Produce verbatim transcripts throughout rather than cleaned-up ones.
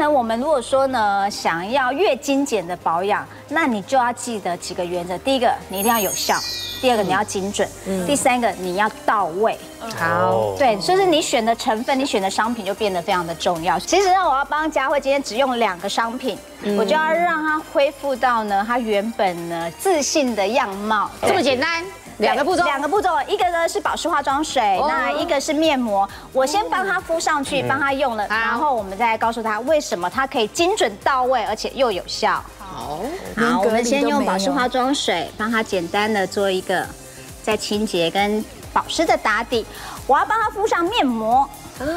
成我们如果说呢，想要越精简的保养，那你就要记得几个原则。第一个，你一定要有效；第二个，你要精准；第三个，你要到位。 好， 对，就是你选的成分，你选的商品就变得非常的重要。其实呢，我要帮佳慧今天只用两个商品，我就要让她恢复到呢她原本呢自信的样貌。 这么简单。 两个步骤， 两个步骤，一个呢是保湿化妆水，那一个是面膜。我先帮她敷上去，帮她用了，然后我们再来告诉她为什么它可以精准到位，而且又有效。好，好，我们先用保湿化妆水帮她简单的做一个在清洁跟保湿的打底。我要帮她敷上面膜。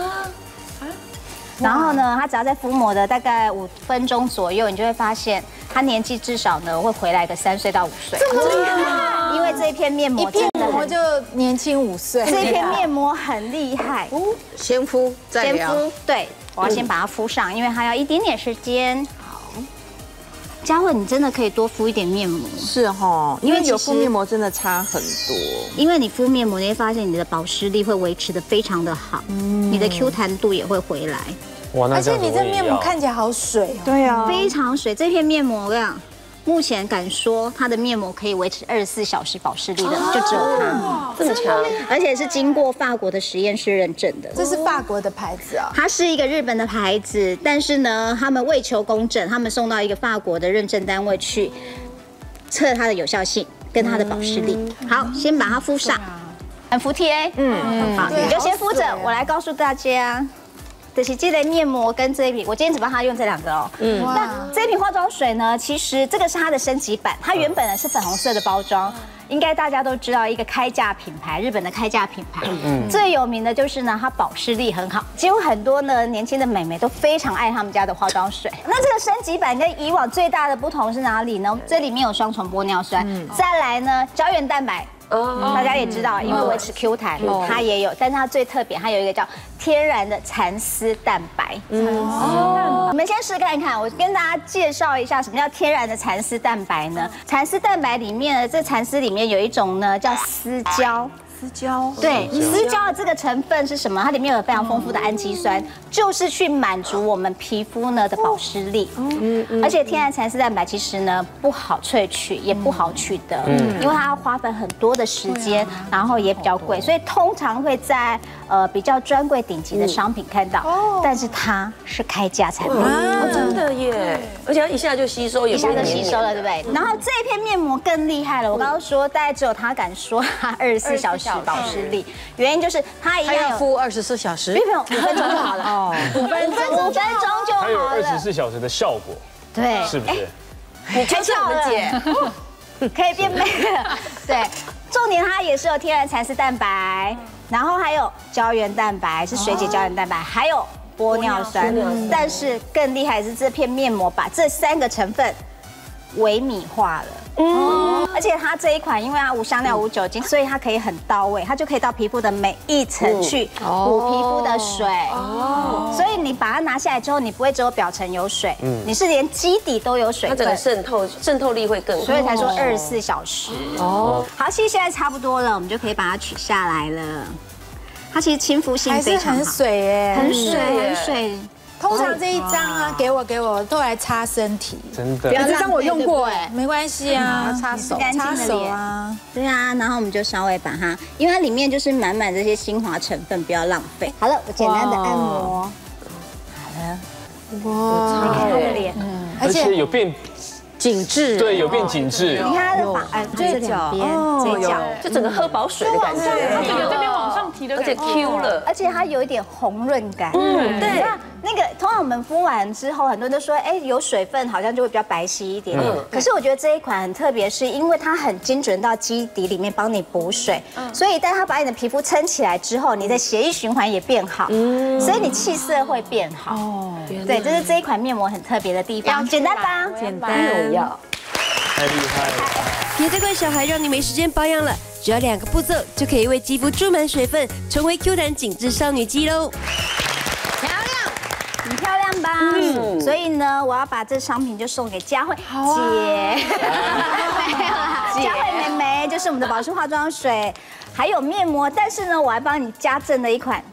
然后呢，她只要在敷膜的大概五分钟左右，你就会发现她年纪至少呢会回来个三岁到五岁。这么厉害！因为这一片面膜真的我就年轻五岁。 这一片面膜很厉害。 先敷再聊。 先敷，对，我要先把它敷上，因为它要一点点时间。好，佳慧，你真的可以多敷一点面膜。 是哈，因为有敷面膜真的差很多。 因为你敷面膜，你会发现你的保湿力会维持的非常的好，你的 Q 弹度也会回来。 哇， 而且你这面膜看起来好水哦。 对啊， 非常水。这片面膜我跟你讲，目前敢说它的面膜可以维持二十四小时保湿力的，就只有它， 这么强， 而且是经过法国的实验室认证的。 这是法国的牌子啊， 它是一个日本的牌子，但是呢，他们为求公正，他们送到一个法国的认证单位去测它的有效性跟它的保湿力。好，先把它敷上，很服帖。嗯，好，你就先敷着，我来告诉大家。就是这类面膜跟这一瓶，我今天只帮他用这两个哦。嗯，那这一瓶化妆水呢，其实这个是它的升级版，它原本呢是粉红色的包装，应该大家都知道一个开价品牌，日本的开价品牌，嗯，最有名的就是呢它保湿力很好，几乎很多呢年轻的美眉都非常爱他们家的化妆水。那这个升级版跟以往最大的不同是哪里呢？这里面有双重玻尿酸，再来呢胶原蛋白。哦，大家也知道，因为维持 Q 弹，它也有，但是它最特别，它有一个叫天然的蚕丝蛋白。哦，你们先试看看，我跟大家介绍一下什么叫天然的蚕丝蛋白呢？蚕丝蛋白里面呢，这蚕丝里面有一种呢叫丝胶。 丝胶， 对，丝胶的这个成分是什么？它里面有非常丰富的氨基酸，就是去满足我们皮肤呢的保湿力。嗯嗯。而且天然蚕丝蛋白其实呢不好萃取，也不好取得，因为它要花费很多的时间，然后也比较贵，所以通常会在呃比较专柜顶级的商品看到。哦。但是它是开价产品。 啊，真的耶！而且它一下就吸收， 一下就吸收了，对不对？然后这一片面膜更厉害了，我刚刚说大概只有它敢说它二十四小时。保湿力，原因就是它一样要敷二十四小时， 不用五分钟就好了。哦，五分钟，五分钟就好了。 它有二十四小时的效果， 对， 是不是？ 你开窍了，姐，可以变美了。对，重点它也是有天然蚕丝蛋白，然后还有胶原蛋白，是水解胶原蛋白，还有玻尿酸。但是更厉害的是这片面膜把这三个成分微米化了。嗯，而且它这一款，因为它无香料、无酒精，所以它可以很到位，它就可以到皮肤的每一层去补皮肤的水。哦，所以你把它拿下来之后，你不会只有表层有水，嗯，你是连基底都有水分， 它整个渗透渗透力会更好， 所以才说二十四小时。哦，好，其实现在差不多了，我们就可以把它取下来了。它其实亲肤性非常好， 很水耶， 很水，很水。 通常这一张啊，给我给我都来擦身体， 真的。 这张我用过哎，没关系啊， 擦手、 擦手啊， 对啊。然后我们就稍微把它，因为它里面就是满满这些精华成分，不要浪费。好了，我简单的按摩，好了，哇，你看它的脸， 而且有变紧致， 对，有变紧致。 你看它的发，哎，这两边，这角， 就整个喝饱水的感觉， 它整个这边往上提的， 而且 Q 了， 而且它有一点红润感。嗯，对。那个通常我们敷完之后，很多人都说，哎，有水分好像就会比较白皙一点。嗯。可是我觉得这一款很特别，是因为它很精准到基底里面帮你补水，所以当它把你的皮肤撑起来之后，你的血液循环也变好，嗯，所以你气色会变好。哦，对，这是这一款面膜很特别的地方。简单吧？ 简单有要。 太厉害了！ 别再怪小孩让你没时间保养了，只要两个步骤就可以为肌肤注满水分，重回 Q 弹紧致少女肌喽。 漂亮，很漂亮吧？嗯。所以呢，我要把这商品就送给佳慧姐。没有啦，佳慧妹妹就是我们的保湿化妆水，还有面膜，但是呢，我还帮你加赠了一款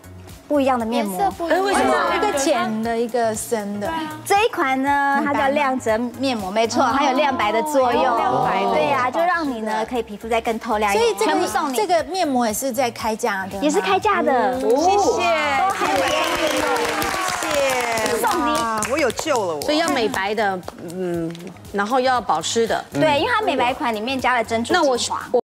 不一样的面膜。 哎，为什么一个浅的，一个深的？ 这一款呢，它叫亮泽面膜，没错，它有亮白的作用。亮白，对呀，就让你呢可以皮肤再更透亮一点。 所以这全部送你， 个这个面膜也是在开价的， 也是开价的， 谢谢， 都很便宜， 谢谢， 送你。 哇我有救了我。 所以要美白的，嗯，然后要保湿的。 对，因为它美白款里面加了珍珠那我精华。